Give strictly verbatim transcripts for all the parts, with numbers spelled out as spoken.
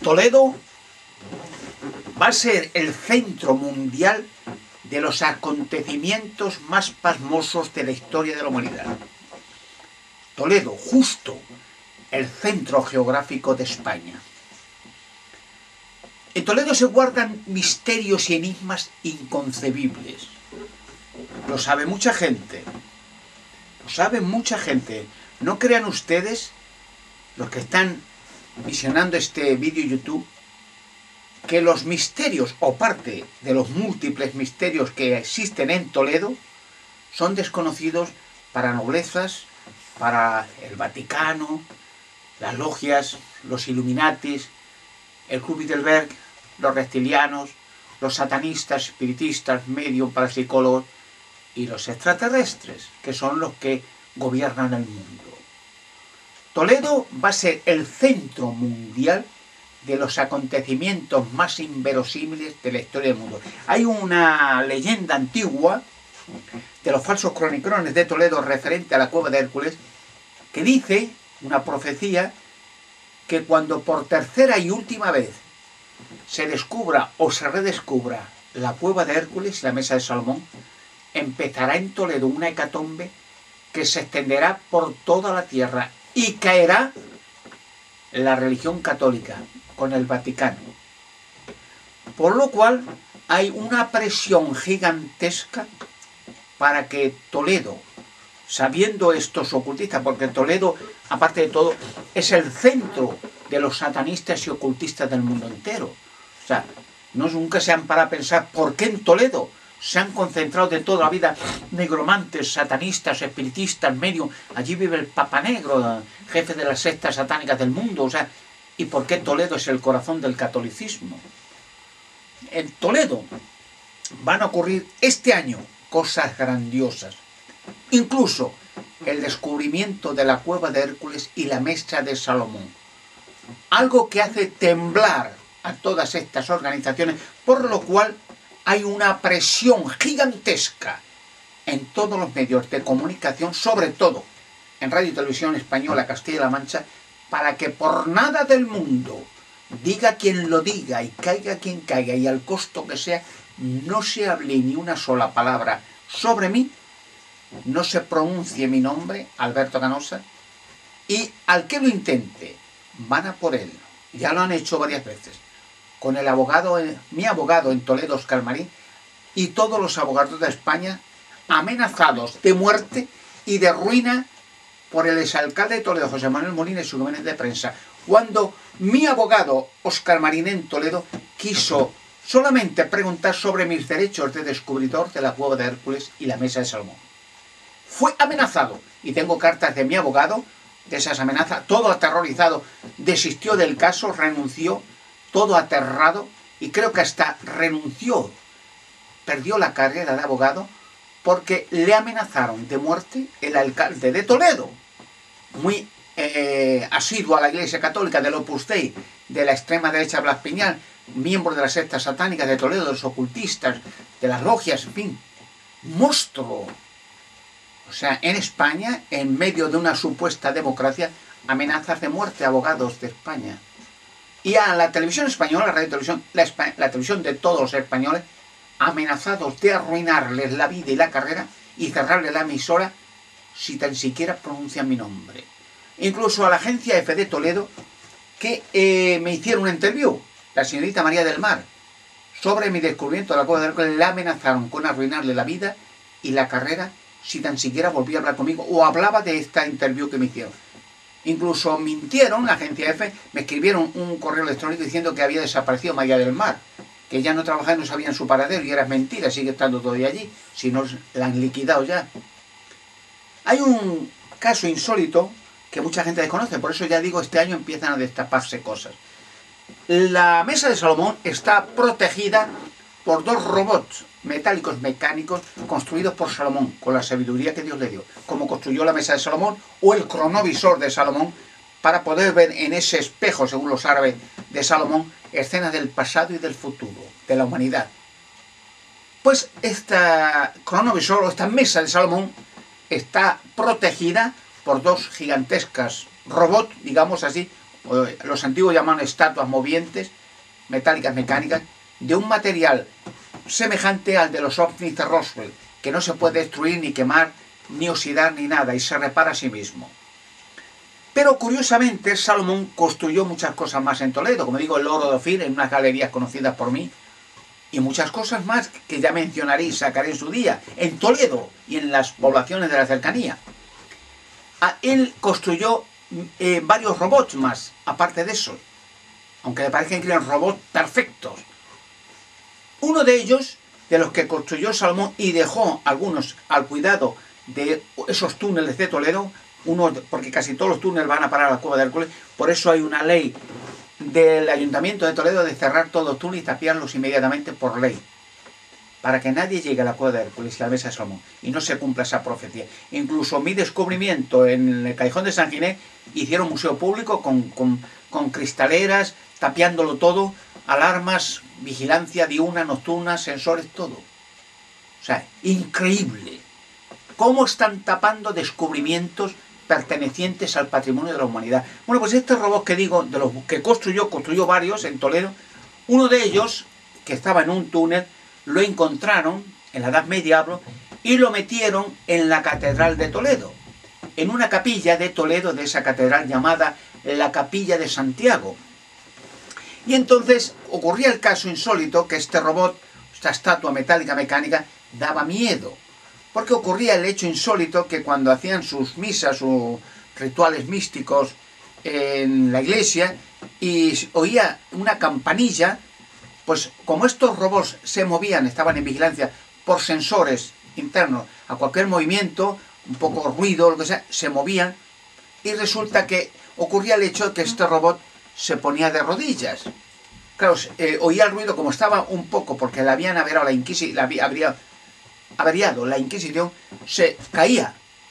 Toledo va a ser el centro mundial de los acontecimientos más pasmosos de la historia de la humanidad. Toledo, justo el centro geográfico de España. En Toledo se guardan misterios y enigmas inconcebibles. Lo sabe mucha gente. Lo sabe mucha gente. No crean ustedes, los que están visionando este vídeo YouTube, que los misterios o parte de los múltiples misterios que existen en Toledo son desconocidos para noblezas, para el Vaticano, las logias, los Illuminatis, el Club Bilderberg, los reptilianos, los satanistas, espiritistas, medium, parapsicólogos y los extraterrestres, que son los que gobiernan el mundo. Toledo va a ser el centro mundial de los acontecimientos más inverosímiles de la historia del mundo. Hay una leyenda antigua de los falsos cronicrones de Toledo referente a la cueva de Hércules, que dice, una profecía, que cuando por tercera y última vez se descubra o se redescubra la cueva de Hércules y la mesa de Salomón, empezará en Toledo una hecatombe que se extenderá por toda la tierra y caerá la religión católica con el Vaticano. Por lo cual hay una presión gigantesca para que Toledo, sabiendo estos ocultistas, porque Toledo, aparte de todo, es el centro de los satanistas y ocultistas del mundo entero. O sea, no nunca se han parado a pensar por qué en Toledo se han concentrado de toda la vida negromantes, satanistas, espiritistas, medios. Allí vive el Papa Negro, jefe de las sectas satánicas del mundo. O sea, ¿y por qué Toledo es el corazón del catolicismo? En Toledo van a ocurrir este año cosas grandiosas. Incluso el descubrimiento de la cueva de Hércules y la mesa de Salomón. Algo que hace temblar a todas estas organizaciones, por lo cual hay una presión gigantesca en todos los medios de comunicación, sobre todo en Radio y Televisión Española Castilla-La Mancha, para que por nada del mundo, diga quien lo diga y caiga quien caiga y al costo que sea, no se hable ni una sola palabra sobre mí, no se pronuncie mi nombre, Alberto Canosa, y al que lo intente, van a por él. Ya lo han hecho varias veces. Con el abogado, mi abogado en Toledo, Óscar Marín, y todos los abogados de España amenazados de muerte y de ruina por el exalcalde de Toledo, José Manuel Molina, y su gabinete de prensa, cuando mi abogado, Óscar Marín, en Toledo, quiso solamente preguntar sobre mis derechos de descubridor de la cueva de Hércules y la mesa de Salomón. Fue amenazado, y tengo cartas de mi abogado, de esas amenazas, todo aterrorizado, desistió del caso, renunció, todo aterrado, y creo que hasta renunció, perdió la carrera de abogado, porque le amenazaron de muerte el alcalde de Toledo, muy eh, asiduo a la Iglesia Católica, del Opus Dei, de la extrema derecha Blas Piñal, miembro de las sectas satánicas de Toledo, de los ocultistas, de las logias, en fin, monstruo. O sea, en España, en medio de una supuesta democracia, amenazas de muerte a abogados de España. Y a la televisión española, la radio televisión, la, la televisión de todos los españoles, amenazados de arruinarles la vida y la carrera y cerrarles la emisora si tan siquiera pronuncian mi nombre. Incluso a la agencia F de Toledo, que eh, me hicieron una interview, la señorita María del Mar, sobre mi descubrimiento de la cueva de Hércules, la amenazaron con arruinarle la vida y la carrera si tan siquiera volvía a hablar conmigo o hablaba de esta interview que me hicieron. Incluso mintieron, la agencia F, me escribieron un correo electrónico diciendo que había desaparecido María del Mar, que ya no trabajaba y no sabían su paradero, y era mentira, sigue estando todavía allí, si no la han liquidado ya. Hay un caso insólito que mucha gente desconoce, por eso ya digo, este año empiezan a destaparse cosas. La mesa de Salomón está protegida por dos robots metálicos mecánicos construidos por Salomón, con la sabiduría que Dios le dio, como construyó la mesa de Salomón o el cronovisor de Salomón, para poder ver en ese espejo, según los árabes, de Salomón, escenas del pasado y del futuro, de la humanidad. Pues esta cronovisor o esta mesa de Salomón está protegida por dos gigantescas robots, digamos así, los antiguos llamaban estatuas movientes, metálicas mecánicas, de un material semejante al de los ovnis de Roswell, que no se puede destruir, ni quemar, ni oxidar, ni nada, y se repara a sí mismo. Pero curiosamente Salomón construyó muchas cosas más en Toledo, como digo, el Oro de Ofir, en unas galerías conocidas por mí, y muchas cosas más que ya mencionaré y sacaré en su día, en Toledo y en las poblaciones de la cercanía. Él construyó eh, varios robots más, aparte de eso, aunque me parecen que eran robots perfectos. Uno de ellos, de los que construyó Salomón y dejó algunos al cuidado de esos túneles de Toledo, uno, porque casi todos los túneles van a parar a la Cueva de Hércules, por eso hay una ley del Ayuntamiento de Toledo de cerrar todos los túneles y tapiarlos inmediatamente por ley, para que nadie llegue a la Cueva de Hércules y a la Mesa de Salomón, y no se cumpla esa profecía. Incluso mi descubrimiento en el Callejón de San Ginés, hicieron museo público con, con, con cristaleras, tapiándolo todo, alarmas, vigilancia diurna, nocturna, sensores, todo. O sea, increíble. ¿Cómo están tapando descubrimientos pertenecientes al patrimonio de la humanidad? Bueno, pues este robot que digo, de los que construyó, construyó varios en Toledo, uno de ellos, que estaba en un túnel, lo encontraron en la Edad Media, y lo metieron en la Catedral de Toledo, en una capilla de Toledo, de esa catedral llamada la Capilla de Santiago. Y entonces ocurría el caso insólito que este robot, esta estatua metálica mecánica, daba miedo. Porque ocurría el hecho insólito que cuando hacían sus misas o rituales místicos en la iglesia y oía una campanilla, pues como estos robots se movían, estaban en vigilancia por sensores internos, a cualquier movimiento, un poco ruido, lo que sea, se movían, y resulta que ocurría el hecho de que este robot se ponía de rodillas. Claro, eh, oía el ruido, como estaba un poco, porque le habían averiado la Inquisición, la habría averiado la Inquisición, se caía.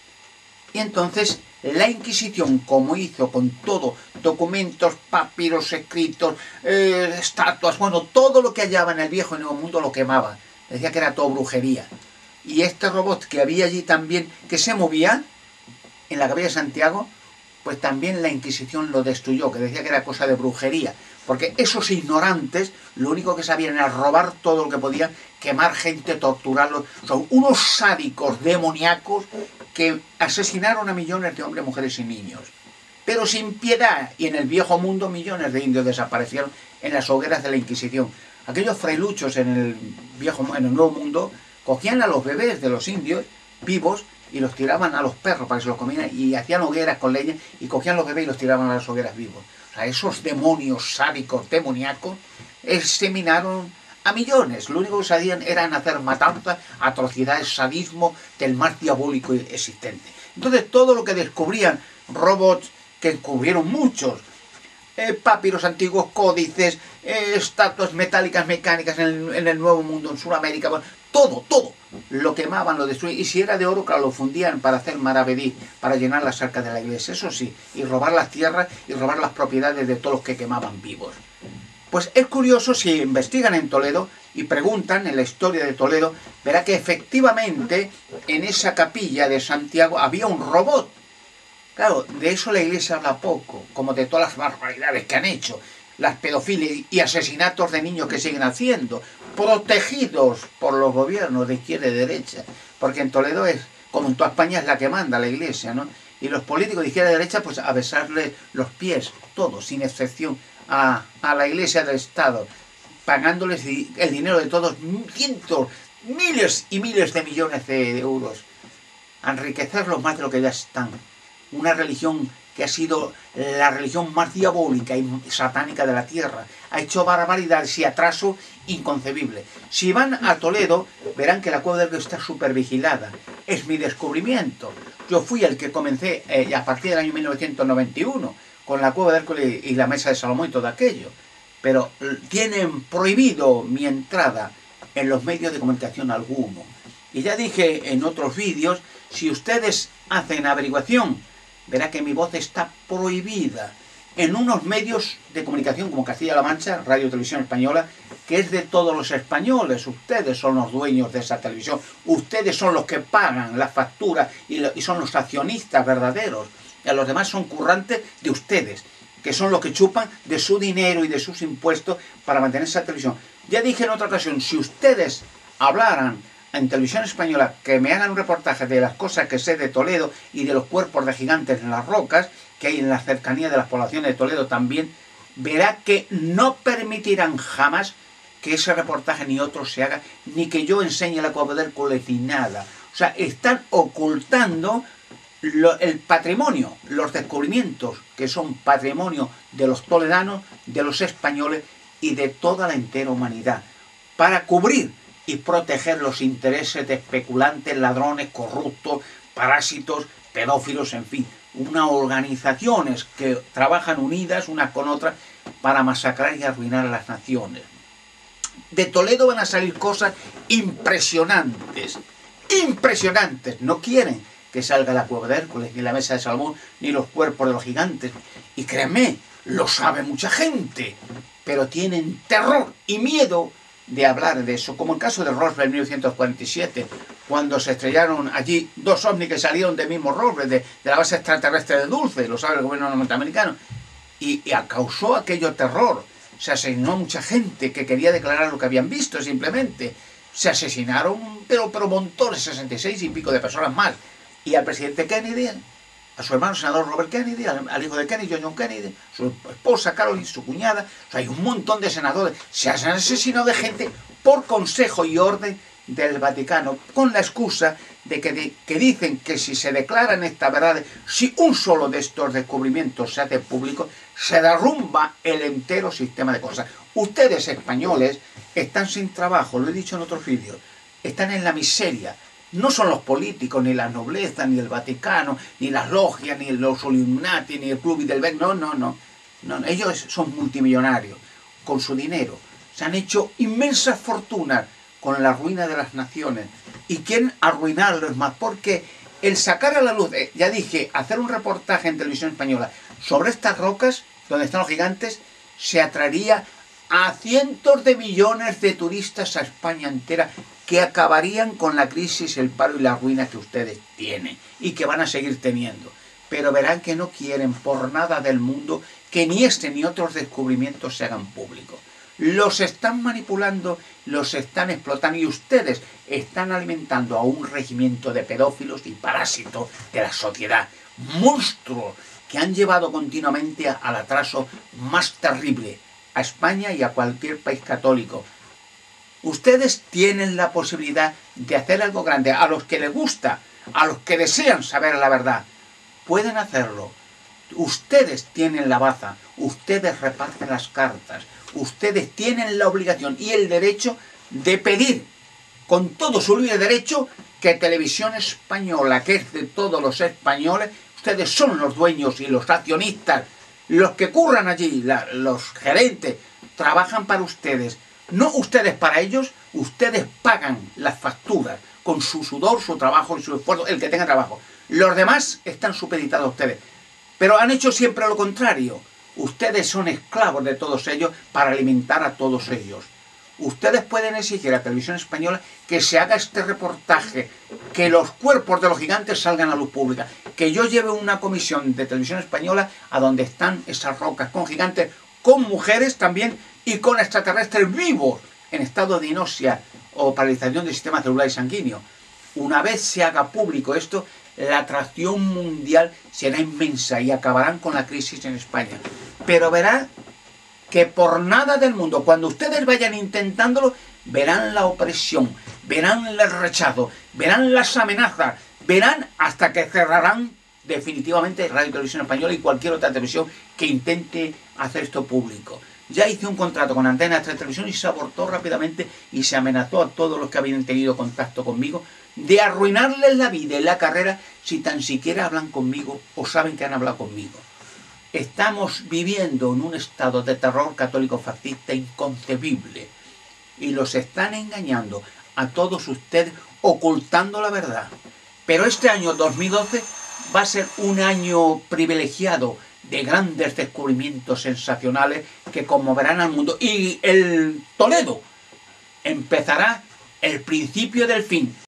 Y entonces la Inquisición, como hizo con todo, documentos, papiros, escritos, eh, estatuas, bueno, todo lo que hallaba en el Viejo y Nuevo Mundo lo quemaba. Decía que era todo brujería. Y este robot que había allí también, que se movía en la Capilla de Santiago, pues también la Inquisición lo destruyó, que decía que era cosa de brujería. Porque esos ignorantes lo único que sabían era robar todo lo que podían, quemar gente, torturarlos. Son unos sádicos demoníacos que asesinaron a millones de hombres, mujeres y niños. Pero sin piedad. Y en el Viejo Mundo millones de indios desaparecieron en las hogueras de la Inquisición. Aquellos frailuchos en el, viejo, en el Nuevo Mundo cogían a los bebés de los indios vivos y los tiraban a los perros para que se los comieran, y hacían hogueras con leña y cogían los bebés y los tiraban a las hogueras vivos. O sea, esos demonios sádicos, demoníacos, exterminaron a millones. Lo único que sabían era hacer matanzas, atrocidades, sadismo del más diabólico existente. Entonces todo lo que descubrían, robots que descubrieron muchos, eh, papiros antiguos, códices, eh, estatuas metálicas mecánicas en el, en el Nuevo Mundo, en Sudamérica, bueno, todo, todo, lo quemaban, lo destruían, y si era de oro, claro, lo fundían para hacer maravedí, para llenar las arcas de la iglesia, eso sí, y robar las tierras y robar las propiedades de todos los que quemaban vivos. Pues es curioso, si investigan en Toledo y preguntan en la historia de Toledo, verá que efectivamente en esa capilla de Santiago había un robot. Claro, de eso la iglesia habla poco, como de todas las barbaridades que han hecho, las pedofilias y asesinatos de niños que siguen haciendo, protegidos por los gobiernos de izquierda y derecha, porque en Toledo es, como en toda España, es la que manda la iglesia, ¿no? Y los políticos de izquierda y derecha, pues a besarle los pies, todos, sin excepción, a, a la iglesia del Estado, pagándoles el dinero de todos, cientos, miles y miles de millones de euros, a enriquecerlos más de lo que ya están. Una religión que ha sido la religión más diabólica y satánica de la tierra. Ha hecho barbaridades y atraso inconcebible. Si van a Toledo, verán que la Cueva de Hércules está súper vigilada. Es mi descubrimiento. Yo fui el que comencé eh, a partir del año mil novecientos noventa y uno con la Cueva de Hércules y la Mesa de Salomón y todo aquello. Pero tienen prohibido mi entrada en los medios de comunicación alguno. Y ya dije en otros vídeos, si ustedes hacen averiguación, verá que mi voz está prohibida en unos medios de comunicación como Castilla-La Mancha, Radio Televisión Española, que es de todos los españoles. Ustedes son los dueños de esa televisión, ustedes son los que pagan la factura y, lo, y son los accionistas verdaderos. Y a los demás son currantes de ustedes. que son los que chupan de su dinero y de sus impuestos para mantener esa televisión. Ya dije en otra ocasión, si ustedes hablaran en televisión española, que me hagan un reportaje de las cosas que sé de Toledo y de los cuerpos de gigantes en las rocas, que hay en la cercanía de las poblaciones de Toledo también, verá que no permitirán jamás que ese reportaje ni otro se haga, ni que yo enseñe la Cueva del Hércules ni nada. O sea, están ocultando lo, el patrimonio, los descubrimientos que son patrimonio de los toledanos, de los españoles y de toda la entera humanidad, para cubrir y proteger los intereses de especulantes, ladrones, corruptos, parásitos, pedófilos, en fin, unas organizaciones que trabajan unidas unas con otras para masacrar y arruinar a las naciones. De Toledo van a salir cosas impresionantes, impresionantes. No quieren que salga la Cueva de Hércules, ni la Mesa de Salomón, ni los cuerpos de los gigantes. Y créanme, lo sabe mucha gente, pero tienen terror y miedo de hablar de eso, como el caso de Roswell en mil novecientos cuarenta y siete, cuando se estrellaron allí dos ovnis que salieron del mismo Roswell, de, de la base extraterrestre de Dulce, lo sabe el gobierno norteamericano, y, y causó aquello terror. Se asesinó mucha gente que quería declarar lo que habían visto simplemente. Se asesinaron, pero, pero montones, sesenta y seis y pico de personas más. Y al presidente Kennedy, a su hermano senador Robert Kennedy, al, al hijo de Kennedy, John Kennedy, su esposa Caroline, su cuñada. O sea, hay un montón de senadores. Se han asesinado de gente por consejo y orden del Vaticano, con la excusa de que, de que dicen que si se declaran estas verdades, si un solo de estos descubrimientos se hace público, se derrumba el entero sistema de cosas. Ustedes, españoles, están sin trabajo, lo he dicho en otros vídeos, están en la miseria. No son los políticos, ni la nobleza, ni el Vaticano, ni las logias, ni los Illuminati, ni el Club Bilderberg, no, no, no, no. Ellos son multimillonarios, con su dinero. Se han hecho inmensas fortunas con la ruina de las naciones, y quieren arruinarlos más, porque el sacar a la luz, eh, ya dije, hacer un reportaje en televisión española sobre estas rocas, donde están los gigantes, se atraería a cientos de millones de turistas a España entera, que acabarían con la crisis, el paro y la ruina que ustedes tienen, y que van a seguir teniendo. Pero verán que no quieren por nada del mundo que ni este ni otros descubrimientos se hagan públicos. Los están manipulando, los están explotando, y ustedes están alimentando a un regimiento de pedófilos y parásitos de la sociedad, monstruos que han llevado continuamente al atraso más terrible a España y a cualquier país católico. Ustedes tienen la posibilidad de hacer algo grande. A los que les gusta, a los que desean saber la verdad, pueden hacerlo. Ustedes tienen la baza, ustedes reparten las cartas, ustedes tienen la obligación y el derecho de pedir, con todo su libre derecho, que Televisión Española, que es de todos los españoles, ustedes son los dueños y los accionistas, los que curran allí, la, los gerentes, trabajan para ustedes. No ustedes para ellos, ustedes pagan las facturas con su sudor, su trabajo y su esfuerzo, el que tenga trabajo. Los demás están supeditados a ustedes. Pero han hecho siempre lo contrario. Ustedes son esclavos de todos ellos para alimentar a todos ellos. Ustedes pueden exigir a Televisión Española que se haga este reportaje, que los cuerpos de los gigantes salgan a luz pública, que yo lleve una comisión de Televisión Española a donde están esas rocas con gigantes, con mujeres también y con extraterrestres vivos en estado de hipnosis o paralización del sistema celular y sanguíneo. Una vez se haga público esto, la atracción mundial será inmensa y acabarán con la crisis en España. Pero verán que por nada del mundo, cuando ustedes vayan intentándolo, verán la opresión, verán el rechazo, verán las amenazas, verán hasta que cerrarán definitivamente Radio y Televisión Española y cualquier otra televisión que intente hacer esto público. Ya hice un contrato con Antena tres Televisión y se abortó rápidamente y se amenazó a todos los que habían tenido contacto conmigo de arruinarles la vida y la carrera si tan siquiera hablan conmigo o saben que han hablado conmigo. Estamos viviendo en un estado de terror católico fascista inconcebible y los están engañando a todos ustedes, ocultando la verdad. Pero este año dos mil doce va a ser un año privilegiado de grandes descubrimientos sensacionales que conmoverán al mundo. Y el Toledo empezará el principio del fin.